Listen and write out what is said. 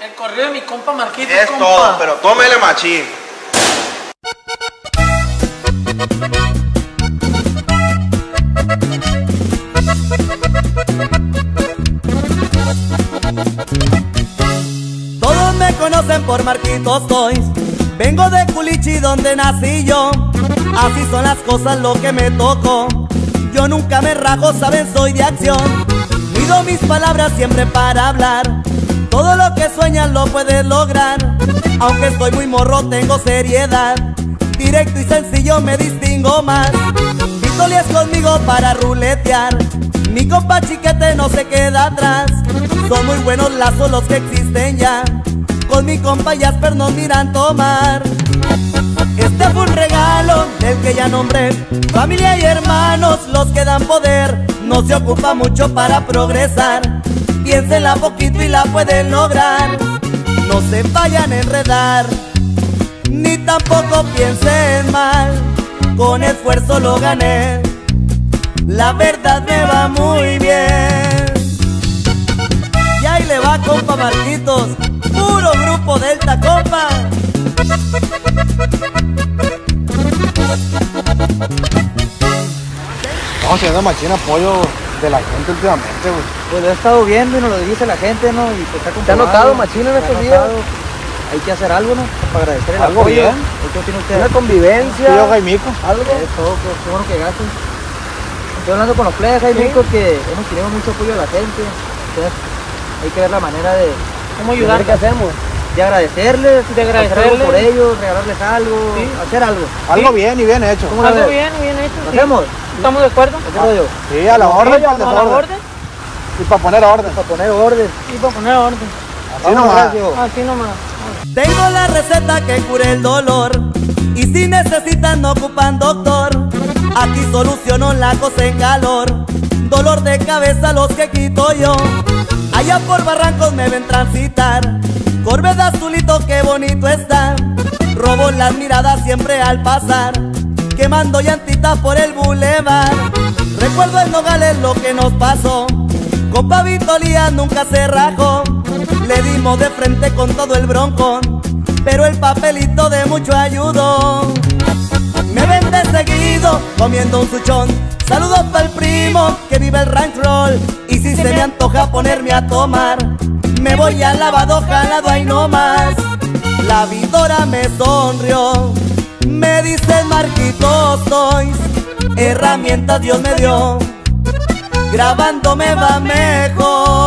El corrido de mi compa Marquitos, Es compa. todo, pero tómele machín. Todos me conocen por Marquitos Toys. Vengo de Culichi donde nací yo. Así son las cosas, lo que me tocó. Yo nunca me rajo, saben, soy de acción. Mido mis palabras siempre para hablar. Todo lo que sueñas lo puedes lograr. Aunque estoy muy morro, tengo seriedad. Directo y sencillo me distingo más. Victoria es conmigo para ruletear. Mi compa Chiquete no se queda atrás. Son muy buenos lazos los que existen ya. Con mi compa Jasper nos miran tomar. Este fue un regalo del que ya nombré. Familia y hermanos los que dan poder. No se ocupa mucho para progresar. Piénsenla poquito y la pueden lograr. No se vayan a enredar, ni tampoco piensen mal. Con esfuerzo lo gané. La verdad me va muy bien. Y ahí le va, compa Marquitos. Puro grupo Delta, compa. Estamos teniendo machín apoyo de la gente últimamente, güey. Pues lo he estado viendo y nos lo dice la gente, ¿no? Y pues está ¿Te ha notado machín en estos días? Hay que hacer algo, ¿no? Para agradecer el Algo apoyo. bien. ¿Qué tiene usted? Una convivencia. Yo, Jaimico. Algo. Eso, pues, qué bueno que gastes. Estoy hablando con los players, Jaimico, que hemos tenido mucho apoyo de la gente. Entonces, hay que ver la manera de... ¿Cómo ayudar? ¿Qué hacemos? De agradecerles, hacer algo por ellos, regalarles algo, Sí. hacer algo. Algo bien y bien hecho. ¿Cómo la Algo ves? bien, bien hecho. ¿Lo sí. hacemos? ¿Estamos de acuerdo? ¿Qué rollo? Sí, a la orden, para el ¿A la desorden. orden? Y para poner orden. Para poner orden. Y para poner orden. Así nomás. Gracias. Así nomás. Tengo la receta que cure el dolor. Y si necesitan no ocupan doctor. Aquí soluciono la cosa en calor. Dolor de cabeza los que quito yo. Allá por Barrancos me ven transitar. Corvette azulito, qué bonito está. Robo las miradas siempre al pasar. Quemando llantitas por el bulevar. Recuerdo en Nogales lo que nos pasó. Compa Vitolía nunca se rajó. Le dimos de frente con todo el broncón. Pero el papelito de mucho ayudó. Me ven de seguido comiendo un suchón. Saludos para el primo que vive el ranch roll. Y si se me antoja ponerme a tomar, me voy al lavado jalado ahí nomás. La vidora me sonrió. Me dice Marquitos Toys. Herramientas Dios me dio. Grabando me va mejor.